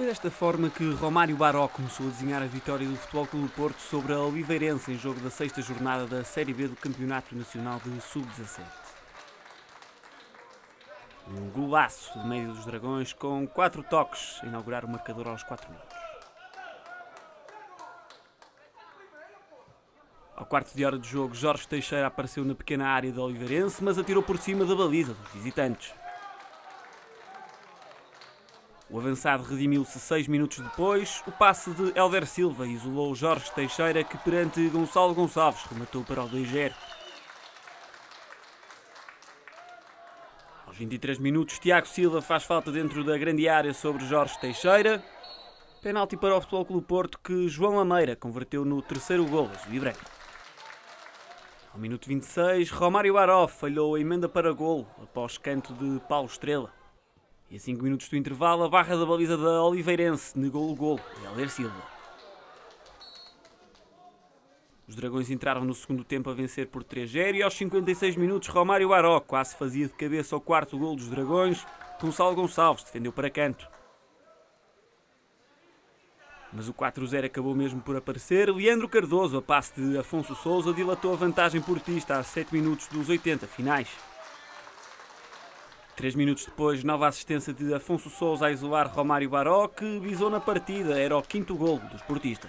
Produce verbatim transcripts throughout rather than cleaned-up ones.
Foi desta forma que Romário Baró começou a desenhar a vitória do Futebol Clube do Porto sobre a Oliveirense em jogo da sexta jornada da Série B do Campeonato Nacional de sub dezassete. Um golaço de meio dos Dragões com quatro toques a inaugurar o marcador aos quatro minutos. Ao quarto de hora de jogo, Jorge Teixeira apareceu na pequena área da Oliveirense, mas atirou por cima da baliza dos visitantes. O avançado redimiu-se seis minutos depois. O passe de Hélder Silva isolou Jorge Teixeira, que perante Gonçalo Gonçalves rematou para o dois a zero. Aos vinte e três minutos, Tiago Silva faz falta dentro da grande área sobre Jorge Teixeira. Penalti para o Futebol Clube do Porto, que João Lameira converteu no terceiro golo azul e branco. Ao minuto vinte e seis, Romário Baró falhou a emenda para golo após canto de Paulo Estrela. E a cinco minutos do intervalo, a barra da baliza da Oliveirense negou o golo de Hélder Silva. Os Dragões entraram no segundo tempo a vencer por três a zero e aos cinquenta e seis minutos Romário Baró quase fazia de cabeça ao quarto golo dos Dragões. Gonçalo Gonçalves defendeu para canto. Mas o quatro a zero acabou mesmo por aparecer. Leandro Cardoso, a passe de Afonso Sousa, dilatou a vantagem portista a sete minutos dos oitenta finais. Três minutos depois, nova assistência de Afonso Sousa a isolar Romário Baró, que visou na partida, era o quinto golo dos portistas.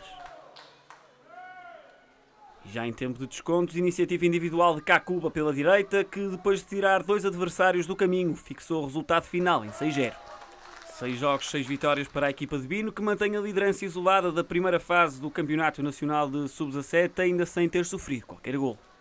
E já em tempo de descontos, iniciativa individual de Kakuba pela direita, que depois de tirar dois adversários do caminho, fixou o resultado final em seis a zero. Seis jogos, seis vitórias para a equipa de Bino, que mantém a liderança isolada da primeira fase do Campeonato Nacional de sub dezassete, ainda sem ter sofrido qualquer golo.